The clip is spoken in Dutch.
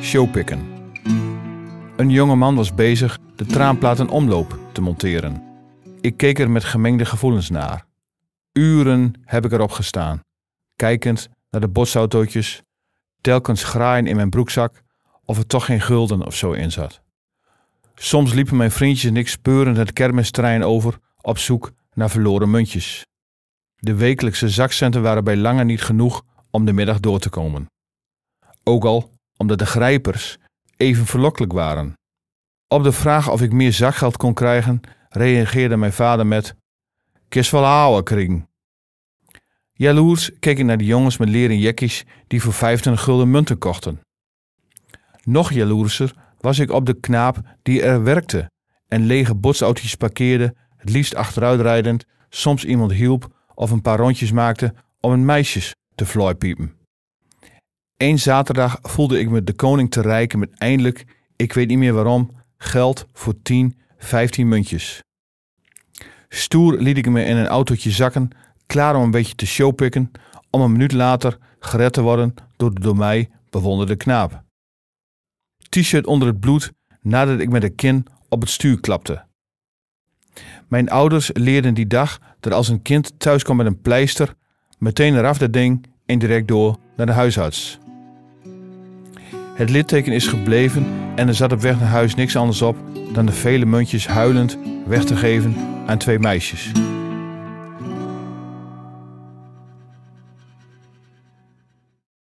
showpikken. Een jonge man was bezig de traanplatenomloop te monteren. Ik keek er met gemengde gevoelens naar. Uren heb ik erop gestaan, kijkend naar de botsautootjes, telkens graaien in mijn broekzak of er toch geen gulden of zo in zat. Soms liepen mijn vriendjes en ik speurend het kermisterrein over op zoek naar verloren muntjes. De wekelijkse zakcenten waren bij lange niet genoeg om de middag door te komen. Ook al omdat de grijpers even verlokkelijk waren. Op de vraag of ik meer zakgeld kon krijgen, reageerde mijn vader met: "Kist wel ouwe kriegen." Jaloers keek ik naar de jongens met leren jekkies die voor 25 gulden munten kochten. Nog jaloerser was ik op de knaap die er werkte en lege botsautootjes parkeerde, het liefst achteruitrijdend, soms iemand hielp of een paar rondjes maakte om een meisjes te vlooipiepen. Eén zaterdag voelde ik me de koning te rijken met eindelijk, ik weet niet meer waarom, geld voor 10, 15 muntjes. Stoer liet ik me in een autootje zakken, klaar om een beetje te showpikken, om een minuut later gered te worden door de door mij bewonderde knaap. T-shirt onder het bloed nadat ik met de kin op het stuur klapte. Mijn ouders leerden die dag dat als een kind thuis kwam met een pleister, meteen eraf dat ding en direct door naar de huisarts. Het litteken is gebleven en er zat op weg naar huis niks anders op dan de vele muntjes huilend weg te geven aan 2 meisjes.